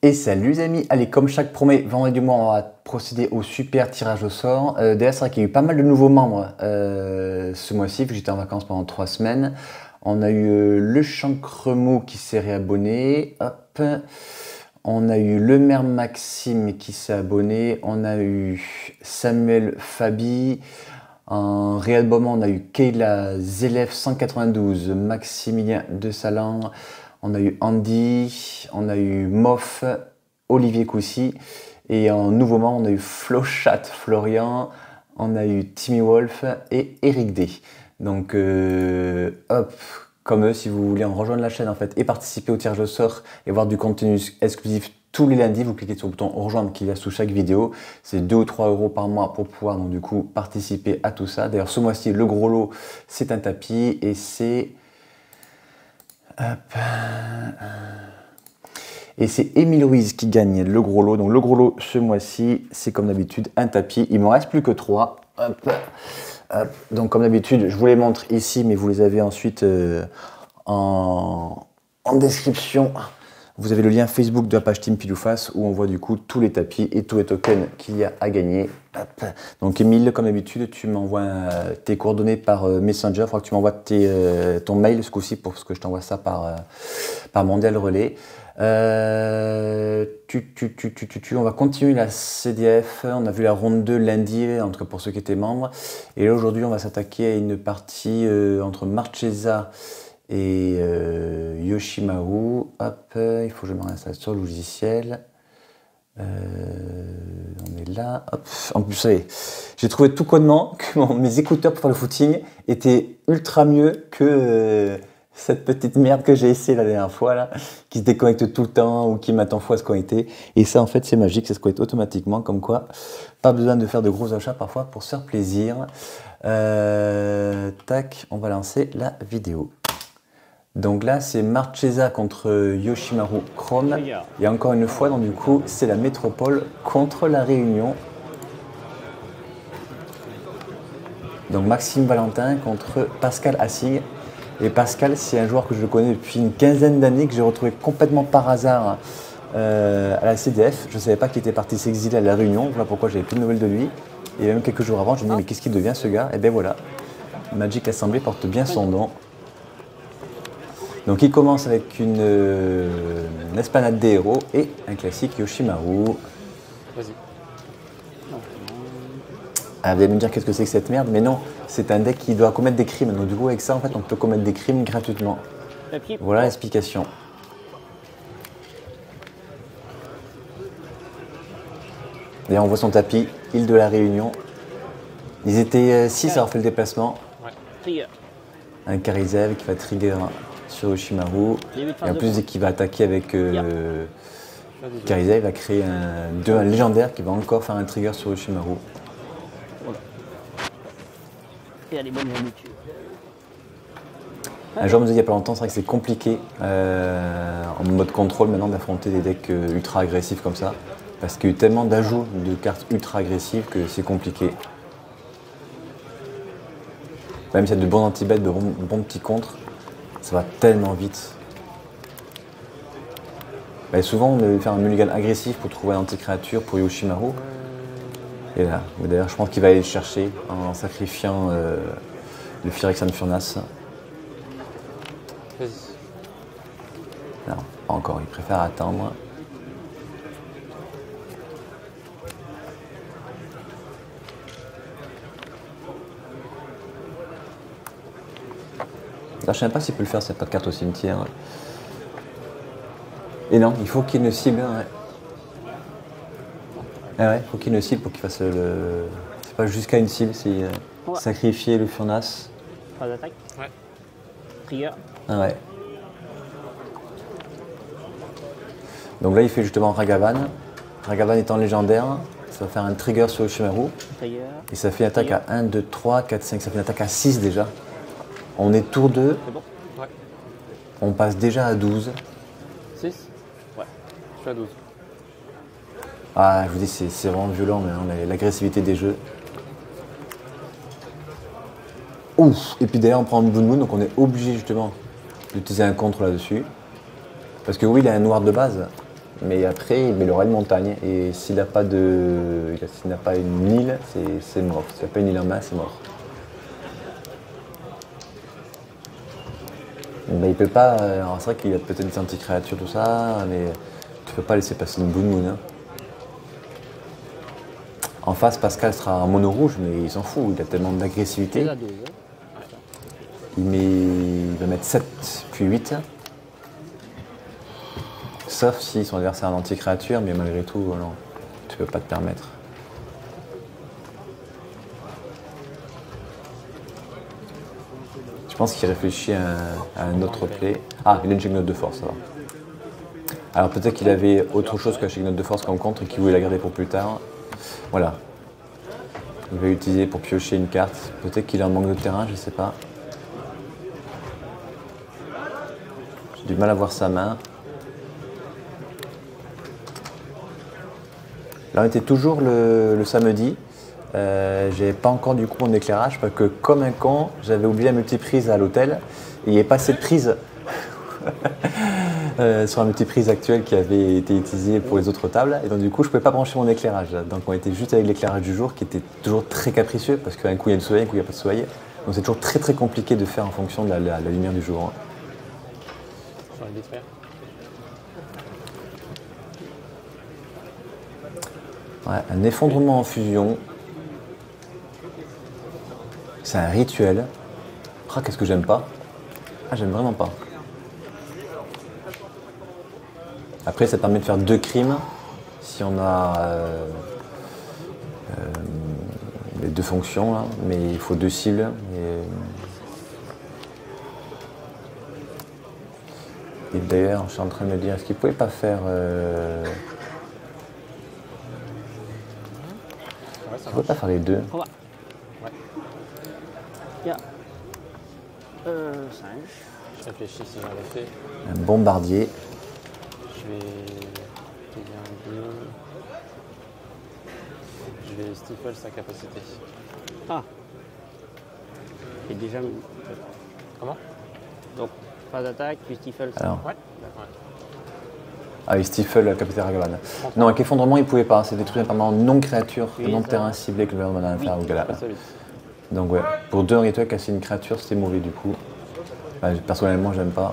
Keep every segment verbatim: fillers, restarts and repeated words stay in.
Et salut les amis, allez comme chaque premier vendredi du mois on va procéder au super tirage au sort. Euh, D'ailleurs c'est vrai qu'il y a eu pas mal de nouveaux membres euh, ce mois-ci, vu que j'étais en vacances pendant trois semaines. On a eu euh, le Chancremou qui s'est réabonné, hop. On a eu le maire Maxime qui s'est abonné, on a eu Samuel Fabi. En réabonnement on a eu Kayla Zelef cent quatre-vingt-douze, Maximilien de Salan. On a eu Andy, on a eu Moff, Olivier Coussy, et en nouveau membre, on a eu Flochat Florian, on a eu Timmy Wolf et Eric D. Donc, euh, hop, comme eux, si vous voulez en rejoindre la chaîne en fait et participer au tirage au sort et voir du contenu exclusif tous les lundis, vous cliquez sur le bouton rejoindre qu'il y a sous chaque vidéo. C'est deux ou trois euros par mois pour pouvoir donc du coup participer à tout ça. D'ailleurs, ce mois-ci, le gros lot, c'est un tapis et c'est Hop. Et c'est Émile Ruiz qui gagne le gros lot. Donc le gros lot ce mois-ci, c'est comme d'habitude un tapis. Il ne m'en reste plus que trois. Hop. Hop. Donc comme d'habitude, je vous les montre ici, mais vous les avez ensuite euh, en, en description. Vous avez le lien Facebook de la page Team Pile ou Face où on voit du coup tous les tapis et tous les tokens qu'il y a à gagner. Hop. Donc Émile, comme d'habitude, tu m'envoies euh, tes coordonnées par euh, Messenger. Il faudra que tu m'envoies euh, ton mail ce coup-ci pour que je t'envoie ça par, euh, par Mondial Relais. Euh, tu, tu, tu, tu, tu, tu, on va continuer la C D F. On a vu la ronde deux lundi, en tout cas pour ceux qui étaient membres. Et là aujourd'hui, on va s'attaquer à une partie euh, entre Marchesa et euh, Yoshimaru. Hop, il faut que je me réinstalle sur le logiciel. Euh, on est là. Hop. En plus, j'ai trouvé tout connement que mon, mes écouteurs pour faire le footing étaient ultra mieux que euh, cette petite merde que j'ai essayé la dernière fois là, qui se déconnecte tout le temps ou qui m'attend fois à se connecter. Et ça, en fait, c'est magique, ça se connecte automatiquement. Comme quoi, pas besoin de faire de gros achats parfois pour se faire plaisir. Euh, tac, on va lancer la vidéo. Donc là, c'est Marchesa contre Yoshimaru Chrome. Et encore une fois, donc du coup, c'est la métropole contre la Réunion. Donc Maxime Valentin contre Pascal Assig. Et Pascal, c'est un joueur que je connais depuis une quinzaine d'années, que j'ai retrouvé complètement par hasard euh, à la C D F. Je ne savais pas qu'il était parti s'exiler à la Réunion. Voilà pourquoi j'avais plus de nouvelles de lui. Et même quelques jours avant, je me dis, mais qu'est-ce qu'il devient ce gars? Et bien voilà, Magic Assembly porte bien son nom. Donc il commence avec une, euh, une esplanade des héros et un classique Yoshimaru. Vas-y. Ah, vous allez me dire qu'est-ce que c'est que cette merde, mais non, c'est un deck qui doit commettre des crimes. Donc du coup avec ça en fait on peut commettre des crimes gratuitement. Voilà l'explication. D'ailleurs on voit son tapis, île de la Réunion. Ils étaient six à avoir fait le déplacement. Un Karizev qui va trigger sur Yoshimaru. Et en plus, dès qu'il va attaquer avec euh, Karizev, il va créer un, deux, un légendaire qui va encore faire un trigger sur Yoshimaru. Un joueur me disait il n'y a pas longtemps, c'est vrai que c'est compliqué euh, en mode contrôle maintenant d'affronter des decks euh, ultra agressifs comme ça. Parce qu'il y a eu tellement d'ajouts de cartes ultra agressives que c'est compliqué. Même s'il y a de bons anti-bêtes, de bons, bons petits contres, ça va tellement vite. Bah, souvent, on devait faire un mulligan agressif pour trouver un anti-créature pour Yoshimaru. Et là, d'ailleurs, je pense qu'il va aller le chercher en sacrifiant euh, le Phyrexian Furnace. Vas-y. Non, pas encore, il préfère attendre. Là, je ne sais même pas s'il peut le faire, cette carte au cimetière. Et non, il faut qu'il ne cible. Ouais. Ah ouais, il faut qu'il ne cible pour qu'il fasse le. C'est pas jusqu'à une cible, c'est euh, ouais. Sacrifier le Furnace. Phase d'attaque. Ouais. Trigger. Ah ouais. Donc là, il fait justement Ragavan. Ragavan étant légendaire, ça va faire un trigger sur Yoshimaru. Et ça fait une attaque trigger. À un, deux, trois, quatre, cinq. Ça fait une attaque à six déjà. On est tour deux. C'est bon. Ouais. On passe déjà à douze. six. Ouais, je suis à douze. Ah, je vous dis, c'est vraiment violent maintenant, l'agressivité des jeux. Ouf. Et puis d'ailleurs, on prend Blue Moon, donc on est obligé justement d'utiliser un contre là-dessus. Parce que oui, il a un noir de base, mais après il met le roi de montagne. Et s'il n'a pas de. S'il n'a pas une île, c'est mort. S'il n'a pas une île en main, c'est mort. Mais il peut pas. Alors c'est vrai qu'il a peut-être des anti-créatures, tout ça, mais tu peux pas laisser passer une Blue Moon. Hein. En face, Pascal sera en mono rouge, mais il s'en fout, il a tellement d'agressivité. Il, met... il va mettre sept puis huit. Sauf si son adversaire a un anti-créature, mais malgré tout, non, tu peux pas te permettre. Je pense qu'il réfléchit à un, à un autre play. Ah, il a une check note de force, ça va. Alors peut-être qu'il avait autre chose que la check note de force comme contre et qu'il voulait la garder pour plus tard. Voilà. Il va l'utiliser pour piocher une carte. Peut-être qu'il a un manque de terrain, je ne sais pas. J'ai du mal à voir sa main. Là, on était toujours le, le samedi. Euh, j'avais pas encore du coup mon éclairage parce que comme un con, j'avais oublié la multiprise à l'hôtel. Et il n'y avait pas assez de prise euh, sur la multiprise actuelle qui avait été utilisée pour les autres tables. Et donc du coup, je ne pouvais pas brancher mon éclairage. Donc on était juste avec l'éclairage du jour qui était toujours très capricieux parce qu'un coup il y a du soleil, un coup il n'y a pas de soleil. Donc c'est toujours très très compliqué de faire en fonction de la, la, la lumière du jour. Hein. Sur les détruire. Ouais, un effondrement en fusion. C'est un rituel. Ah, qu'est-ce que j'aime pas. Ah, j'aime vraiment pas. Après, ça permet de faire deux crimes si on a euh, euh, les deux fonctions, là, mais il faut deux cibles. Et, et d'ailleurs, je suis en train de me dire, est-ce qu'il ne pouvait pas faire. Euh, Ouais, il ne pouvait pas faire les deux. Ouais. Yeah. Euh, cinq. Je réfléchis si j'avais fait. Un bombardier. Je vais payer un deux. Je vais stifle sa capacité. Ah. Et déjà. Comment? Donc, pas d'attaque, puis stifle. Alors. Ouais. D'accord. Ah, il stifle la capitale Ragavan. Non, avec effondrement, il ne pouvait pas. C'est des trucs apparemment non créature, Oui, non ça. terrain ciblé que le gouvernement a faire au gala. Très solide. Donc ouais, pour deux rituels, casser une créature, c'était mauvais du coup. Enfin, personnellement, j'aime pas.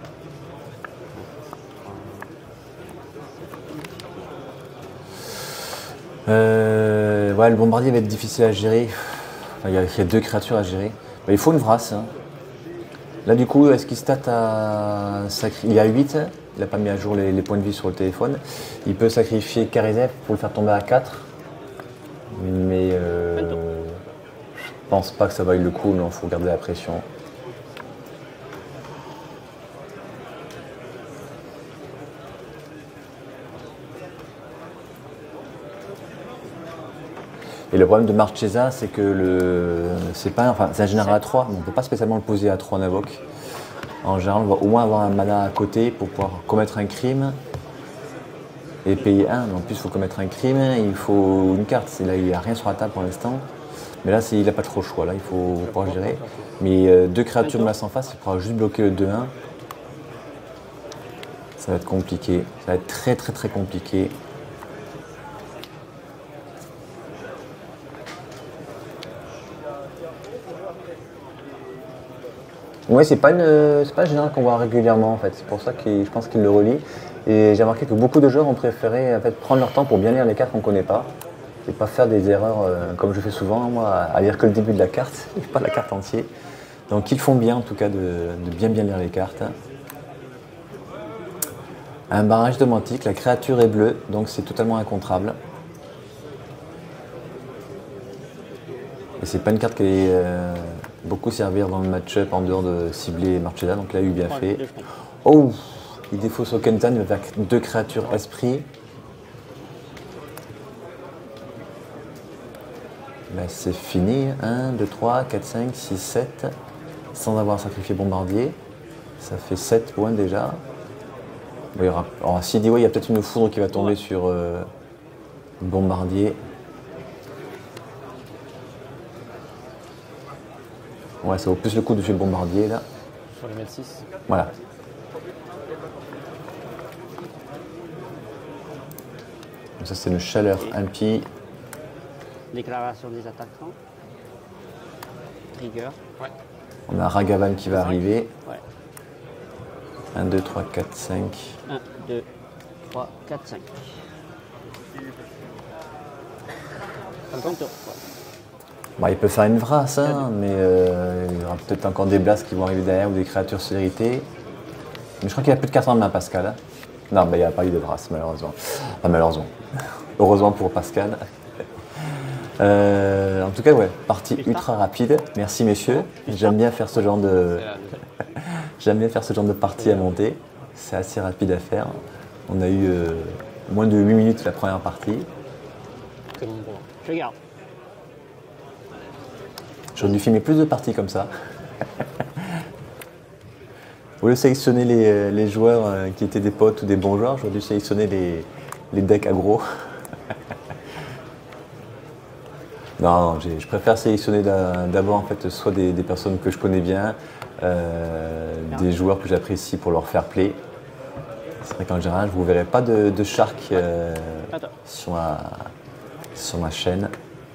Euh, ouais, le bombardier va être difficile à gérer. Enfin, il, y a, il y a deux créatures à gérer. Mais il faut une vrasse. Hein. Là du coup, est-ce qu'il stat à sacri... Il y a huit, il n'a pas mis à jour les, les points de vie sur le téléphone. Il peut sacrifier Karizef pour le faire tomber à quatre. Mais euh, je pense pas que ça vaille le coup, mais il faut garder la pression. Et le problème de Marchesa, c'est que le, c'est pas, enfin, c'est un général à trois, mais on ne peut pas spécialement le poser à trois en invoque. En général, on va au moins avoir un mana à côté pour pouvoir commettre un crime et payer un. Mais en plus, il faut commettre un crime, il faut une carte. Là, il n'y a rien sur la table pour l'instant. Mais là, il n'a pas trop le choix. Là, il faut pouvoir gérer. Mais euh, deux créatures de masse en face, il pourra juste bloquer le deux un. Ça va être compliqué. Ça va être très, très, très compliqué. Oui, c'est pas une, c'est pas un général qu'on voit régulièrement en fait. C'est pour ça que je pense qu'il le relie. Et j'ai remarqué que beaucoup de joueurs ont préféré en fait, prendre leur temps pour bien lire les cartes qu'on ne connaît pas. Et pas faire des erreurs euh, comme je fais souvent, moi, à lire que le début de la carte, et pas la carte entière. Donc ils font bien en tout cas de, de bien bien lire les cartes. Un barrage domantique, la créature est bleue, donc c'est totalement incontrable. Et c'est pas une carte qui est euh, beaucoup servir dans le match-up en dehors de cibler Marchesa, donc là il a eu bien fait. Oh, il défausse au Kentan, il va faire deux créatures esprit. Ben, c'est fini, un, deux, trois, quatre, cinq, six, sept, sans avoir sacrifié bombardier. Ça fait sept points déjà. Bon, il y aura, alors, s'il dit ouais, il y a peut-être une foudre qui va tomber sur euh, bombardier. Ouais, ça vaut plus le coup de tuer le bombardier là. Sur les mettre six. Voilà. Donc ça c'est une chaleur impie. Déclaration des attaquants. Trigger. Ouais. On a Ragavan qui va arriver. Ouais. un, deux, trois, quatre, cinq. un, deux, trois, quatre, cinq. Comme ton tour. Ouais. Bah, il peut faire une vrasse, hein, mais euh, il y aura peut-être encore des blasts qui vont arriver derrière ou des créatures céléritées. Mais je crois qu'il a plus de cartes en main, Pascal. Hein. Non, bah, il n'y a pas eu de vrasse, malheureusement. Enfin, malheureusement. Heureusement pour Pascal. Euh, en tout cas, ouais, partie ultra rapide. Merci, messieurs. J'aime bien faire ce genre de... J'aime bien faire ce genre de partie à monter. C'est assez rapide à faire. On a eu euh, moins de huit minutes la première partie. Très bon pour moi. Je garde. J'aurais dû filmer plus de parties comme ça. Au lieu de sélectionner les, les joueurs euh, qui étaient des potes ou des bons joueurs, j'aurais dû sélectionner les, les decks aggro. Non, non je préfère sélectionner d'abord en fait soit des, des personnes que je connais bien, euh, des joueurs que j'apprécie pour leur fair play. C'est vrai qu'en général, je ne vous verrai pas de, de Shark euh, sur, ma, sur ma chaîne.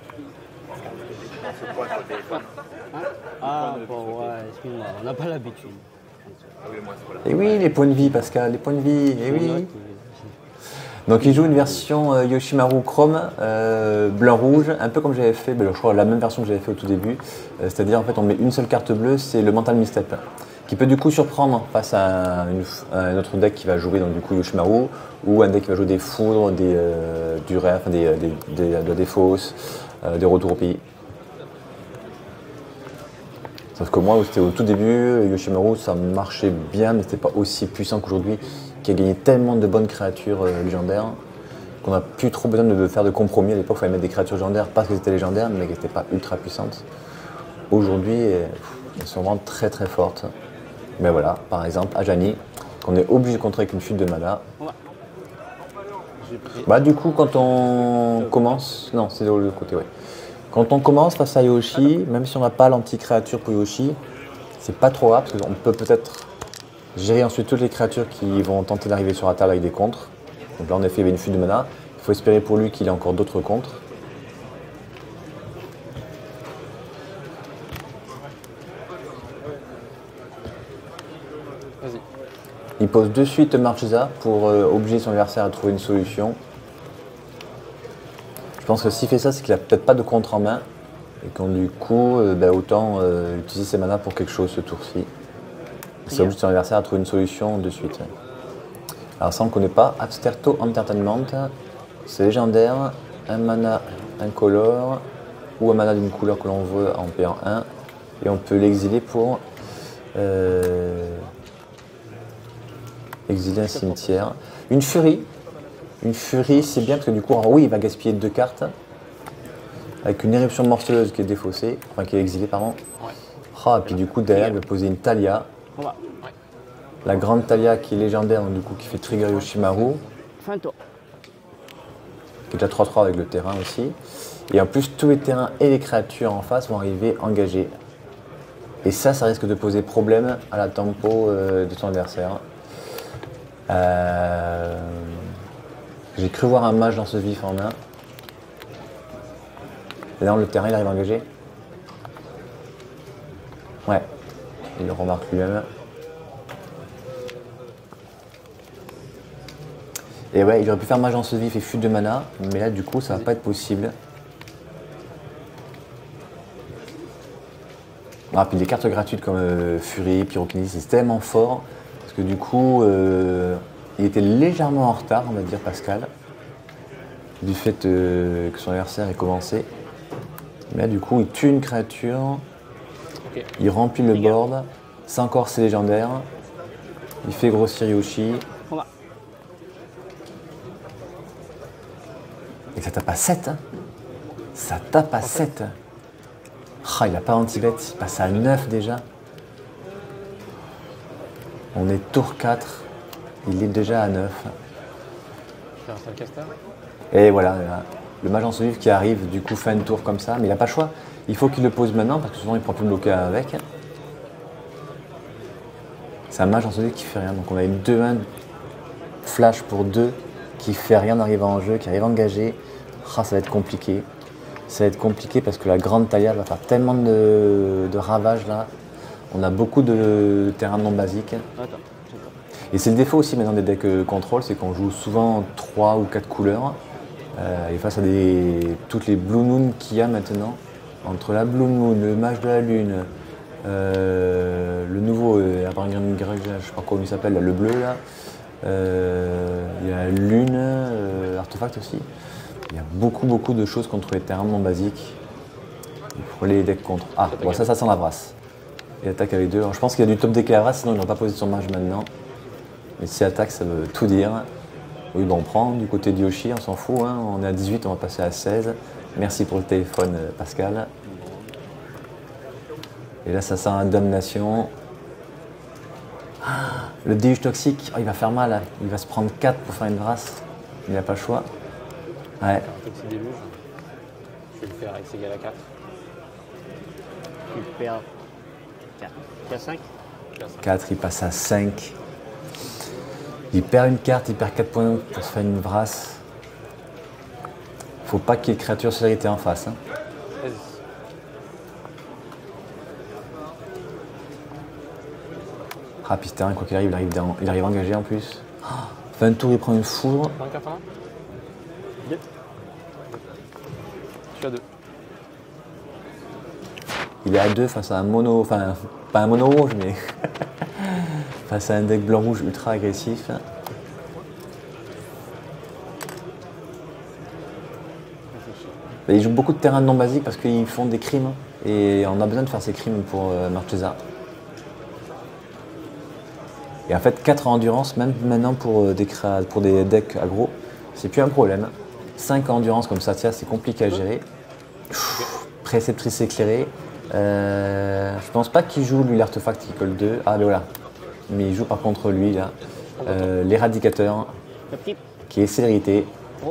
Ah, bon, ouais, excuse-moi, on n'a pas l'habitude. Et oui, les points de vie, Pascal, les points de vie, et oui. Donc il joue une version euh, Yoshimaru Chrome, euh, blanc-rouge, un peu comme j'avais fait, ben, je crois la même version que j'avais fait au tout début. Euh, C'est-à-dire en fait on met une seule carte bleue, c'est le Mental Misstep, qui peut du coup surprendre face à, une, à un autre deck qui va jouer donc du coup Yoshimaru, ou un deck qui va jouer des foudres, des euh, du ré, enfin, des, des, des, des, des fausses, euh, des retours au pays. Sauf que moi, c'était au tout début, Yoshimaru, ça marchait bien, mais c'était pas aussi puissant qu'aujourd'hui, qui a gagné tellement de bonnes créatures euh, légendaires, qu'on n'a plus trop besoin de faire de compromis. À l'époque, il fallait mettre des créatures légendaires parce qu'elles étaient légendaires, mais qu'elles n'étaient pas ultra puissantes. Aujourd'hui, elles sont vraiment très très fortes. Mais voilà, par exemple, Ajani, qu'on est obligé de contrer avec une fuite de mana. Bah du coup, quand on commence... Non, c'est de l'autre côté, ouais. Quand on commence face à Yoshi, même si on n'a pas l'anti-créature pour Yoshi, c'est pas trop grave parce qu'on peut peut-être gérer ensuite toutes les créatures qui vont tenter d'arriver sur la table avec des contres. Donc là en effet il y avait une fuite de mana. Il faut espérer pour lui qu'il ait encore d'autres contres. Vas-y. Il pose de suite Marchesa pour euh, obliger son adversaire à trouver une solution. Je pense que s'il fait ça, c'est qu'il n'a peut-être pas de contre en main. Et qu'on du coup, euh, bah, autant euh, utiliser ses manas pour quelque chose ce tour-ci. C'est obligé de son adversaire à trouver une solution de suite. Alors ça on ne connaît pas. Absterto Entertainment. C'est légendaire. Un mana incolore. Ou un mana d'une couleur que l'on veut en payant un. Et on peut l'exiler pour euh, exiler un cimetière. Une furie. Une furie, c'est bien parce que du coup, alors oui, il va gaspiller deux cartes avec une éruption morceleuse qui est défaussée, enfin qui est exilée, pardon. Ouais. Ah, et puis du coup, derrière, il va poser une Talia. On va. Ouais. La grande Talia qui est légendaire, donc du coup, qui fait trigger Yoshimaru, Fin de tour. qui est déjà trois trois avec le terrain aussi. Et en plus, tous les terrains et les créatures en face vont arriver engagés. Et ça, ça risque de poser problème à la tempo euh, de ton adversaire. Euh... J'ai cru voir un mage dans ce vif en main. Et là, le terrain, il arrive engagé. Ouais, il le remarque lui-même. Et ouais, il aurait pu faire mage dans ce vif et fuite de mana, mais là, du coup, ça va pas être possible. Ah, puis des cartes gratuites comme euh, Furie, Pyrokinésie, c'est tellement fort, parce que du coup, euh, il était légèrement en retard, on va dire, Pascal, du fait euh, que son adversaire ait commencé. Mais là, du coup, il tue une créature, Okay. Il remplit le board, c'est encore ses légendaires, il fait grossir Yoshi. On va. Et ça tape à sept, hein. Ça tape à sept. Ah, il n'a pas anti-bet, il passe à neuf déjà. On est tour quatre, il est déjà à neuf. Faire un seul caster. Et voilà, là, le mage en vif qui arrive du coup fin de tour comme ça, mais il n'a pas le choix. Il faut qu'il le pose maintenant parce que souvent il ne pourra plus bloquer avec. C'est un mage en vif qui fait rien, donc on a une deux un flash pour deux qui fait rien en arrivant en jeu, qui arrive engagé. Ah, ça va être compliqué. Ça va être compliqué parce que la grande taillade va faire tellement de, de ravages là. On a beaucoup de terrains non basiques. Attends, attends. Et c'est le défaut aussi maintenant des decks euh, contrôle, c'est qu'on joue souvent trois ou quatre couleurs. Euh, et face à des, toutes les Blue Moon qu'il y a maintenant, entre la Blue Moon, le Mage de la Lune, euh, le nouveau, euh, je sais pas comment il s'appelle, le bleu là, euh, il y a Lune, euh, Artefact aussi. Il y a beaucoup beaucoup de choses contre les terrains non basiques. Pour les decks contre. Ah, bon, ça, ça sent la brasse. Il attaque avec deux. Alors, je pense qu'il y a du top deck à la brasse, sinon il n'aurait pas posé son Mage maintenant. Mais si attaque, ça veut tout dire. Oui, bon, on prend du côté de Yoshi, on s'en fout. Hein. On est à dix-huit, on va passer à seize. Merci pour le téléphone, Pascal. Et là, ça sent la damnation. Ah, le déluge toxique, oh, il va faire mal. Il va se prendre quatre pour faire une brasse. Il n'a pas le choix. Ouais. Un toxique déluge. Je vais le faire avec ses égal à quatre. Tu perds quatre. Tu as cinq? quatre, il passe à cinq. Il perd une carte, il perd quatre points pour se faire une brasse. Faut pas qu'il y ait de créature célérité en face. Hein. Vas-y. Ah, puis c'est un, quoi qu'il arrive, il arrive, dans, il arrive engagé en plus. Oh, fin de tour, il prend une foudre. Prends une carte en main. Deux. Tu as deux. Il est à deux face à un mono, enfin, pas un mono rouge, mais face à un deck blanc-rouge ultra agressif. Et ils jouent beaucoup de terrains non basiques parce qu'ils font des crimes. Et on a besoin de faire ces crimes pour euh, Marchesa. Et en fait, quatre en endurance, même maintenant pour, euh, des, créa- pour des decks aggro, c'est plus un problème. cinq en endurance comme Satya, c'est compliqué à gérer. Pff, préceptrice éclairée. Euh, je pense pas qu'il joue lui l'artefact qui colle deux. Ah ben voilà. Mais il joue par contre lui là. Euh, l'éradicateur Le petit. qui est célérité. Oh.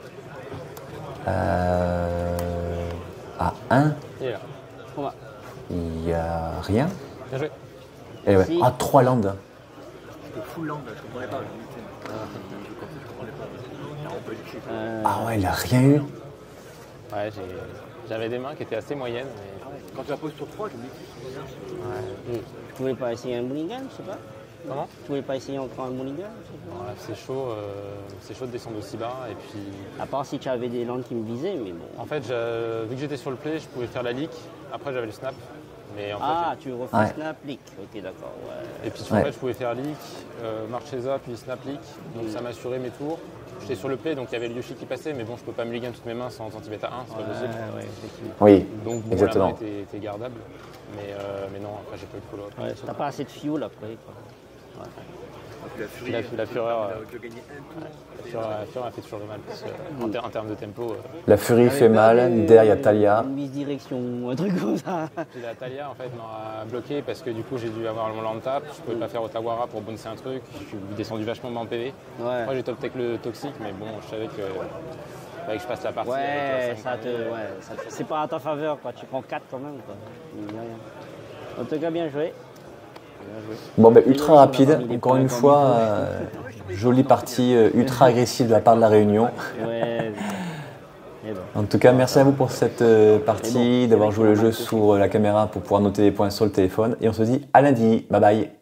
Euh, à un, Il est là. On va. il n'y a rien. Bien joué. Et ouais. Si. Ah, trois landes. Full land, je comprenais pas. Je comprenais pas. Euh, Ah ouais, il a rien eu. Ouais, j'ai- j'avais des mains qui étaient assez moyennes. Mais... Quand tu la poses sur trois, je me dis Ouais. hmm. Tu voulais pas essayer un mulligan, je sais pas? Comment Tu voulais pas essayer encore un mulligan, je sais pas? Ouais, c'est chaud, euh, c'est chaud de descendre aussi bas. Et puis, À part si tu avais des landes qui me visaient, mais bon. en fait, je- vu que j'étais sur le play, je pouvais faire la leak. Après, j'avais le snap. Mais en Ah, fait, tu refais Ouais. snap, leak. Ok, d'accord, ouais. et puis Ouais. en fait, je pouvais faire leak, euh, Marchesa, puis snap leak. Donc ça m'assurait mes tours. J'étais sur le play, donc il y avait le Yoshi qui passait, mais bon, je peux pas mulligan toutes mes mains sans anti-bêta un, c'est pas possible. Ouais, ouais, effectivement. Oui, Donc bon, exactement. la main était, était gardable. Mais, euh, mais non, après, j'ai pas eu de follow-up. Ouais, t'as pas assez de fuel après, quoi. Ouais. la furie. La, la fureur, euh, Tu as gagné un tour. la fureur, la fureur a fait toujours le mal. Parce que, en, ter- en termes de tempo, euh, La furie fait mal. Derrière, il y a Talia. Une misdirection, un truc comme ça. puis la Talia en fait m'a bloqué parce que du coup j'ai dû avoir mon land tap, je pouvais pas faire Otawara pour bouncer un truc, je suis descendu vachement bas en P V. Ouais. Moi j'ai top tech le toxique, mais bon, je savais que fallait que je passe la partie. Ouais, avec, euh, ça cinq te, ouais, ça te- c'est pas à ta faveur, quoi. Tu prends quatre quand même, quoi. Mine de rien. En tout cas, bien joué. Bien joué. Bon, ben, ultra On a rapide. pas mis les Encore points une comme fois, il faut. euh, jolie partie euh, ultra agressive de la part de la Réunion. Ouais. Mais bon. En tout cas, merci à vous pour cette euh, partie, d'avoir joué le jeu sur la caméra pour pouvoir noter les points sur le téléphone. Et on se dit à lundi. Bye bye.